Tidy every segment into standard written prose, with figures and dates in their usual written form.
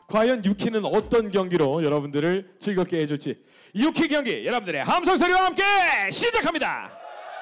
과연 유키는 어떤 경기로 여러분들을 즐겁게 해줄지 유키 경기 여러분들의 함성 소리와 함께 시작합니다.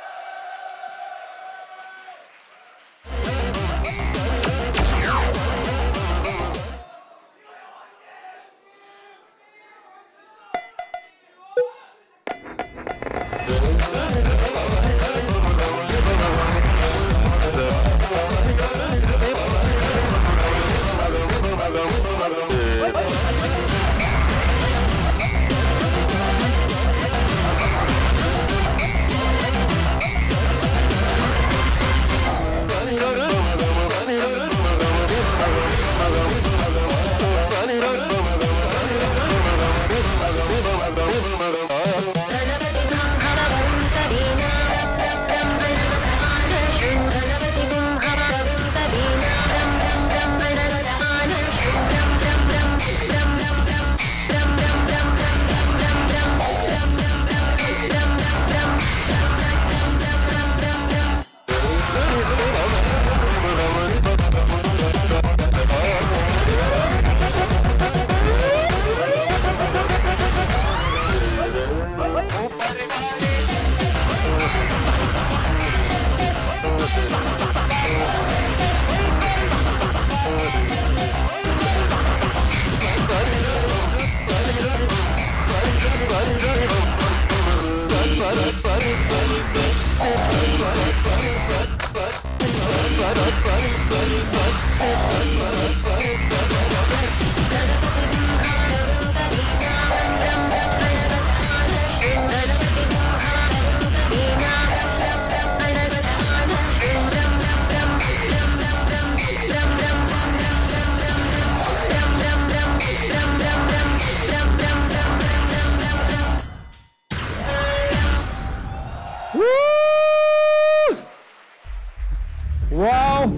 와우!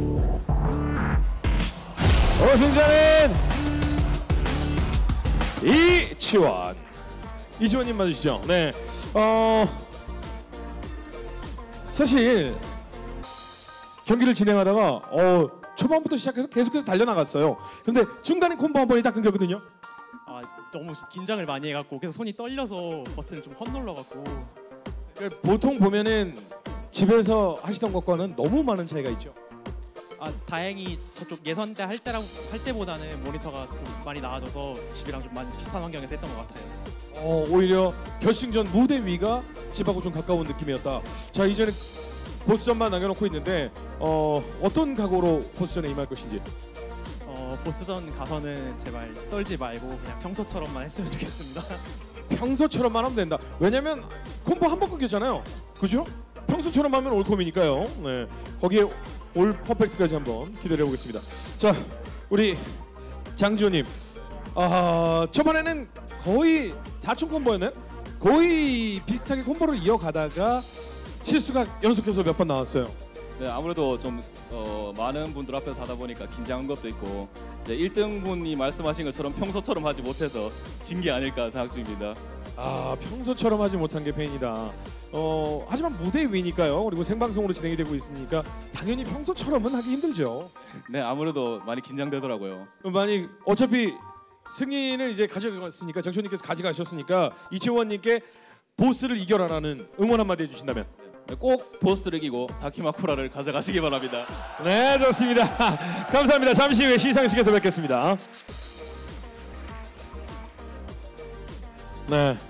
우승자는 이치원님 맞으시죠? 네. 사실 경기를 진행하다가 초반부터 시작해서 계속해서 달려나갔어요. 그런데 중간에 콤보 한 번이 딱 끊겼거든요. 너무 긴장을 많이 해갖고 계속 손이 떨려서 버튼 좀 헛눌러갖고. 보통 보면은 집에서 하시던 것과는 너무 많은 차이가 있죠. 다행히 저쪽 예선 때 할 때보다는 모니터가 좀 많이 나아져서 집이랑 좀 많이 비슷한 환경에서 했던 것 같아요. 오히려 결승전 무대 위가 집하고 좀 가까운 느낌이었다. 자, 이제는 보스전만 남겨놓고 있는데 어떤 각오로 보스전에 임할 것인지. 보스전 가서는 제발 떨지 말고 그냥 평소처럼만 했으면 좋겠습니다. 평소처럼만 하면 된다. 왜냐면 콤보 한 번 끊겼잖아요. 그죠? 평소처럼 하면 올콤이니까요. 네, 거기에 올 퍼펙트까지 한번 기대해 보겠습니다. 자, 우리 장지호님, 초반에는 거의 4총 콤보였나요? 거의 비슷하게 콤보를 이어가다가 실수가 연속해서 몇 번 나왔어요. 네, 아무래도 좀 많은 분들 앞에서 하다 보니까 긴장한 것도 있고, 이제 1등 분이 말씀하신 것처럼 평소처럼 하지 못해서 진 게 아닐까 생각 중입니다. 평소처럼 하지 못한 게 팬이다. 하지만 무대 위니까요. 그리고 생방송으로 진행이 되고 있으니까 당연히 평소처럼은 하기 힘들죠. 네, 아무래도 많이 긴장되더라고요. 많이 어차피 승리는 이제 가져갔으니까, 정초님께서 가져가셨으니까 이치원님께 보스를 이겨라라는 응원 한마디 해주신다면. 네, 꼭 보스를 이기고 다키마쿠라를 가져가시기 바랍니다. 네, 좋습니다. 감사합니다. 잠시 후에 시상식에서 뵙겠습니다. 네.